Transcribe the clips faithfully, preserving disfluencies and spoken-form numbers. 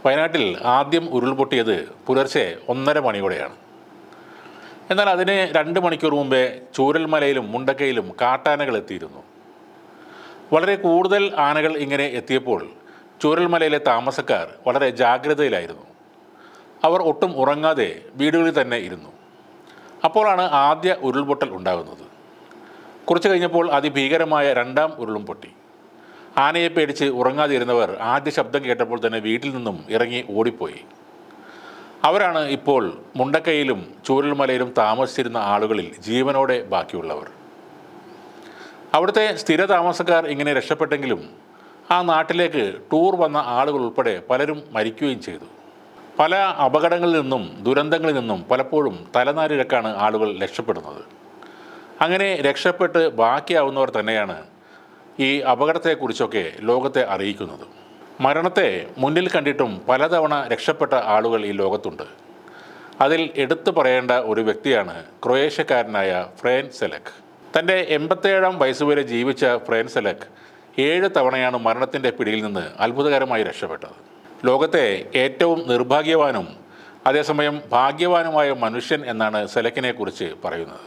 വയനാട്ടിൽ ആദ്യം ഉരുൾപൊട്ടിയത് പുലർച്ചെ ഒന്നര മണിയോടെയാണ്. എന്നാൽ അതിന് രണ്ട് മണിക്കൂർ മുമ്പേ ചൂരൽമലയിലും മുണ്ടക്കയിലും കാട്ടാനകൾ എത്തിയിരുന്നു. വളരെ കൂടുതൽ ആനകൾ ഇങ്ങനെ എത്തിയപ്പോൾ ചൂരൽമലയിലെ താമസക്കാർ വളരെ ജാഗ്രതയിലായിരുന്നു. അവർ ഒട്ടും ഉറങ്ങാതെ വീടുകളിൽ തന്നെ ഇരുന്നു. അപ്പോഴാണ് ആദ്യ ഉരുൾപൊട്ടൽ ഉണ്ടാകുന്നത്. കുറച്ച് കഴിഞ്ഞപ്പോൾ അതിഭീകരമായ രണ്ടാം ഉരുളും പൊട്ടി. ആനയെ പേടിച്ച് ഉറങ്ങാതിരുന്നവർ ആദ്യ ശബ്ദം കേട്ടപ്പോൾ തന്നെ വീട്ടിൽ നിന്നും ഇറങ്ങി ഓടിപ്പോയി. അവരാണ് ഇപ്പോൾ മുണ്ടക്കയിലും ചൂരൽമലയിലും താമസിച്ചിരുന്ന ആളുകളിൽ ജീവനോടെ ബാക്കിയുള്ളവർ. അവിടുത്തെ സ്ഥിര താമസക്കാർ ഇങ്ങനെ രക്ഷപ്പെട്ടെങ്കിലും ആ നാട്ടിലേക്ക് ടൂർ വന്ന ആളുകൾ ഉൾപ്പെടെ പലരും മരിക്കുകയും ചെയ്തു. പല അപകടങ്ങളിൽ നിന്നും ദുരന്തങ്ങളിൽ നിന്നും പലപ്പോഴും തലനാരിഴക്കാണ് ആളുകൾ രക്ഷപ്പെടുന്നത്. അങ്ങനെ രക്ഷപ്പെട്ട് ബാക്കിയാവുന്നവർ തന്നെയാണ് ഈ അപകടത്തെക്കുറിച്ചൊക്കെ ലോകത്തെ അറിയിക്കുന്നത്. മരണത്തെ മുന്നിൽ കണ്ടിട്ടും പലതവണ രക്ഷപ്പെട്ട ആളുകൾ ഈ ലോകത്തുണ്ട്. അതിൽ എടുത്തു പറയേണ്ട ഒരു വ്യക്തിയാണ് ക്രൊയേഷ്യക്കാരനായ ഫ്രേൻ സെലക്. തൻ്റെ എൺപത്തേഴാം വയസ്സുവരെ ജീവിച്ച ഫ്രേൻ സെലക് ഏഴ് തവണയാണ് മരണത്തിൻ്റെ പിടിയിൽ നിന്ന് അത്ഭുതകരമായി രക്ഷപ്പെട്ടത്. ലോകത്തെ ഏറ്റവും നിർഭാഗ്യവാനും അതേസമയം ഭാഗ്യവാനുമായ മനുഷ്യൻ എന്നാണ് സെലക്കിനെ കുറിച്ച് പറയുന്നത്.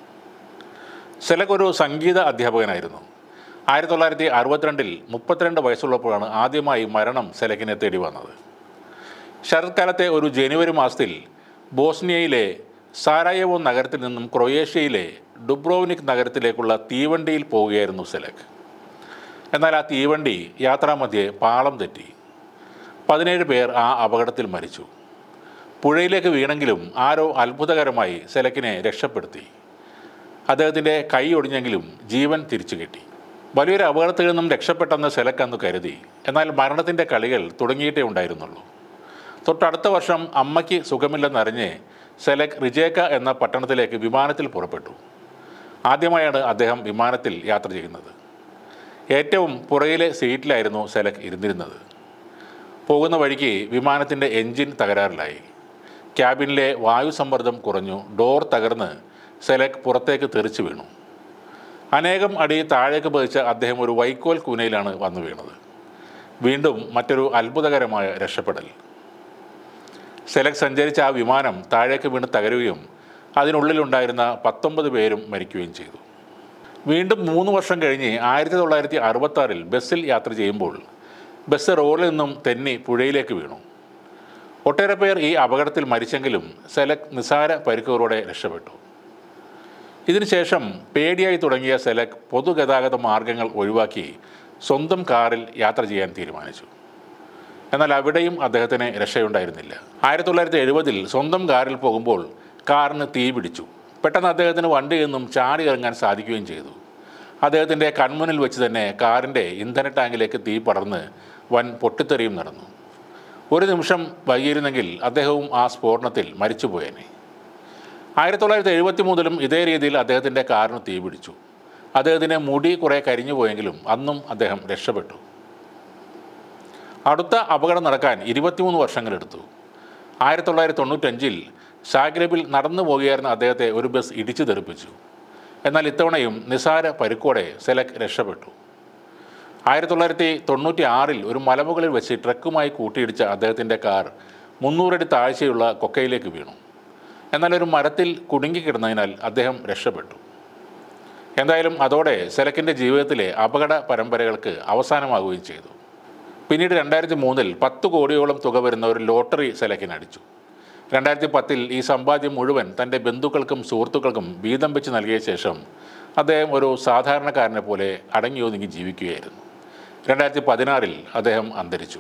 സെലക് ഒരു സംഗീത അധ്യാപകനായിരുന്നു. ആയിരത്തി തൊള്ളായിരത്തി അറുപത്തിരണ്ടിൽ മുപ്പത്തിരണ്ട് വയസ്സുള്ളപ്പോഴാണ് ആദ്യമായി മരണം സെലക്കിനെ തേടി വന്നത്. ശരത്കാലത്തെ ഒരു ജനുവരി മാസത്തിൽ ബോസ്നിയയിലെ സാരായെവോ നഗരത്തിൽ നിന്നും ക്രൊയേഷ്യയിലെ ഡുബ്രോവ്നിക് നഗരത്തിലേക്കുള്ള തീവണ്ടിയിൽ പോവുകയായിരുന്നു സെലക്. എന്നാൽ ആ തീവണ്ടി യാത്രാമധ്യേ പാളം തെറ്റി. പതിനേഴ് പേർ ആ അപകടത്തിൽ മരിച്ചു. പുഴയിലേക്ക് വീണെങ്കിലും ആരോ അത്ഭുതകരമായി സെലക്കിനെ രക്ഷപ്പെടുത്തി. അദ്ദേഹത്തിൻ്റെ കൈ ഒടിഞ്ഞെങ്കിലും ജീവൻ തിരിച്ചു കിട്ടി. വലിയൊരു അപകടത്തിൽ നിന്നും രക്ഷപ്പെട്ടെന്ന് സെലക് അന്ന് കരുതി. എന്നാൽ മരണത്തിൻ്റെ കളികൾ തുടങ്ങിയിട്ടേ ഉണ്ടായിരുന്നുള്ളൂ. തൊട്ടടുത്ത വർഷം അമ്മയ്ക്ക് സുഖമില്ലെന്നറിഞ്ഞ് സെലക് റിജേക്ക എന്ന പട്ടണത്തിലേക്ക് വിമാനത്തിൽ പുറപ്പെട്ടു. ആദ്യമായാണ് അദ്ദേഹം വിമാനത്തിൽ യാത്ര ചെയ്യുന്നത്. ഏറ്റവും പുറകിലെ സീറ്റിലായിരുന്നു സെലക് ഇരുന്നിരുന്നത്. പോകുന്ന വഴിക്ക് വിമാനത്തിൻ്റെ എൻജിൻ തകരാറിലായി. ക്യാബിനിലെ വായുസമ്മർദ്ദം കുറഞ്ഞു. ഡോർ തകർന്ന് സെലക് പുറത്തേക്ക് തെറിച്ചു വീണു. അനേകം അടി താഴേക്ക് പതിച്ച അദ്ദേഹം ഒരു വൈക്കോൽ കൂനയിലാണ് വന്നു വീണത്. വീണ്ടും മറ്റൊരു അത്ഭുതകരമായ രക്ഷപ്പെടൽ. സെലക് സഞ്ചരിച്ച ആ വിമാനം താഴേക്ക് വീണ് തകരുകയും അതിനുള്ളിലുണ്ടായിരുന്ന പത്തൊമ്പത് പേരും മരിക്കുകയും ചെയ്തു. വീണ്ടും മൂന്ന് വർഷം കഴിഞ്ഞ് ആയിരത്തി തൊള്ളായിരത്തി അറുപത്തി ആറിൽ ബസ്സിൽ യാത്ര ചെയ്യുമ്പോൾ ബസ് റോഡിൽ നിന്നും തെന്നി പുഴയിലേക്ക് വീണു. ഒട്ടേറെ പേർ ഈ അപകടത്തിൽ മരിച്ചെങ്കിലും സെലക് നിസാര പരിക്കുകളോടെ രക്ഷപ്പെട്ടു. ഇതിനുശേഷം പേടിയായി തുടങ്ങിയ സെലക് പൊതുഗതാഗത മാർഗങ്ങൾ ഒഴിവാക്കി സ്വന്തം കാറിൽ യാത്ര ചെയ്യാൻ തീരുമാനിച്ചു. എന്നാൽ അവിടെയും അദ്ദേഹത്തിന് രക്ഷയുണ്ടായിരുന്നില്ല. ആയിരത്തി തൊള്ളായിരത്തി എഴുപതിൽ സ്വന്തം കാറിൽ പോകുമ്പോൾ കാറിന് തീ പിടിച്ചു. പെട്ടെന്ന് അദ്ദേഹത്തിന് വണ്ടിയിൽ നിന്നും ചാടി ഇറങ്ങാൻ സാധിക്കുകയും ചെയ്തു. അദ്ദേഹത്തിൻ്റെ കൺമുന്നിൽ വെച്ച് തന്നെ കാറിൻ്റെ ഇന്ധന ടാങ്കിലേക്ക് തീ പടർന്ന് വൻ പൊട്ടിത്തെറിയും നടന്നു. ഒരു നിമിഷം വൈകിയിരുന്നെങ്കിൽ അദ്ദേഹവും ആ സ്ഫോടനത്തിൽ മരിച്ചുപോയേനെ. ആയിരത്തി തൊള്ളായിരത്തി എഴുപത്തി മൂന്നിലും ഇതേ രീതിയിൽ അദ്ദേഹത്തിൻ്റെ കാറിന് തീ പിടിച്ചു. അദ്ദേഹത്തിൻ്റെ മുടി കുറേ കരിഞ്ഞു പോയെങ്കിലും അന്നും അദ്ദേഹം രക്ഷപ്പെട്ടു. അടുത്ത അപകടം നടക്കാൻ ഇരുപത്തിമൂന്ന് വർഷങ്ങളെടുത്തു. ആയിരത്തി തൊള്ളായിരത്തി തൊണ്ണൂറ്റഞ്ചിൽ സാഗ്രബിൽ നടന്നു പോകുകയായിരുന്ന അദ്ദേഹത്തെ ഒരു ബസ് ഇടിച്ചു തെറിപ്പിച്ചു. എന്നാൽ ഇത്തവണയും നിസാര പരിക്കോടെ സെലക് രക്ഷപ്പെട്ടു. ആയിരത്തി തൊള്ളായിരത്തി തൊണ്ണൂറ്റി ആറിൽ ഒരു മലമുകളിൽ വെച്ച് ട്രക്കുമായി കൂട്ടിയിടിച്ച അദ്ദേഹത്തിൻ്റെ കാർ മുന്നൂറടി താഴ്ചയുള്ള കൊക്കയിലേക്ക് വീണു. എന്നാൽ ഒരു മരത്തിൽ കുടുങ്ങിക്കിടന്നതിനാൽ അദ്ദേഹം രക്ഷപ്പെട്ടു. എന്തായാലും അതോടെ സെലക്കിൻ്റെ ജീവിതത്തിലെ അപകട പരമ്പരകൾക്ക് അവസാനമാകുകയും ചെയ്തു. പിന്നീട് രണ്ടായിരത്തി മൂന്നിൽ പത്ത് കോടിയോളം തുക വരുന്ന ഒരു ലോട്ടറി സെലക്കിന് അടിച്ചു. രണ്ടായിരത്തി പത്തിൽ ഈ സമ്പാദ്യം മുഴുവൻ തൻ്റെ ബന്ധുക്കൾക്കും സുഹൃത്തുക്കൾക്കും വീതം വെച്ച് നൽകിയ ശേഷം അദ്ദേഹം ഒരു സാധാരണക്കാരനെ പോലെ അടങ്ങിയൊതുങ്ങി ജീവിക്കുകയായിരുന്നു. രണ്ടായിരത്തി പതിനാറിൽ അദ്ദേഹം അന്തരിച്ചു.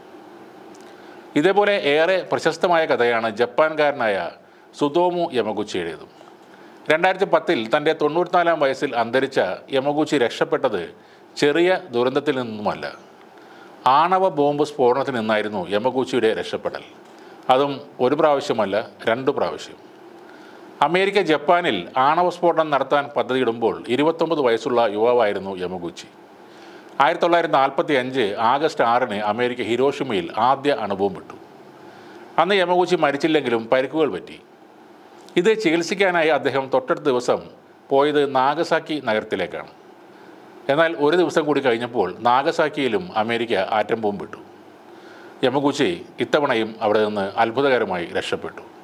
ഇതേപോലെ ഏറെ പ്രശസ്തമായ കഥയാണ് ജപ്പാൻകാരനായ സുതോമു യമഗുച്ചിയുടേതും. രണ്ടായിരത്തി പത്തിൽ തൻ്റെ തൊണ്ണൂറ്റിനാലാം വയസ്സിൽ അന്തരിച്ച യമഗുച്ചി രക്ഷപ്പെട്ടത് ചെറിയ ദുരന്തത്തിൽ നിന്നുമല്ല, ആണവ ബോംബ് സ്ഫോടനത്തിൽ നിന്നായിരുന്നു യമഗുച്ചിയുടെ രക്ഷപ്പെടൽ. അതും ഒരു പ്രാവശ്യമല്ല, രണ്ടു പ്രാവശ്യം. അമേരിക്ക ജപ്പാനിൽ ആണവ സ്ഫോടനം നടത്താൻ പദ്ധതിയിടുമ്പോൾ ഇരുപത്തൊമ്പത് വയസ്സുള്ള യുവാവായിരുന്നു യമഗുച്ചി. ആയിരത്തി തൊള്ളായിരത്തി നാൽപ്പത്തി അഞ്ച് ആഗസ്റ്റ് ആറിന് അമേരിക്ക ഹിരോഷിമയിൽ ആദ്യ അണുബോംബ് ഇട്ടു. അന്ന് യമഗുച്ചി മരിച്ചില്ലെങ്കിലും പരിക്കുകൾ പറ്റി. ഇത് ചികിത്സിക്കാനായി അദ്ദേഹം തൊട്ടടുത്ത ദിവസം പോയത് നാഗസാക്കി നഗരത്തിലേക്കാണ്. എന്നാൽ ഒരു ദിവസം കൂടി കഴിഞ്ഞപ്പോൾ നാഗസാക്കിയിലും അമേരിക്ക ആറ്റം ബോംബ് ഇട്ടു. യമഗൂച്ചി ഇത്തവണയും അവിടെ നിന്ന് അത്ഭുതകരമായി രക്ഷപ്പെട്ടു.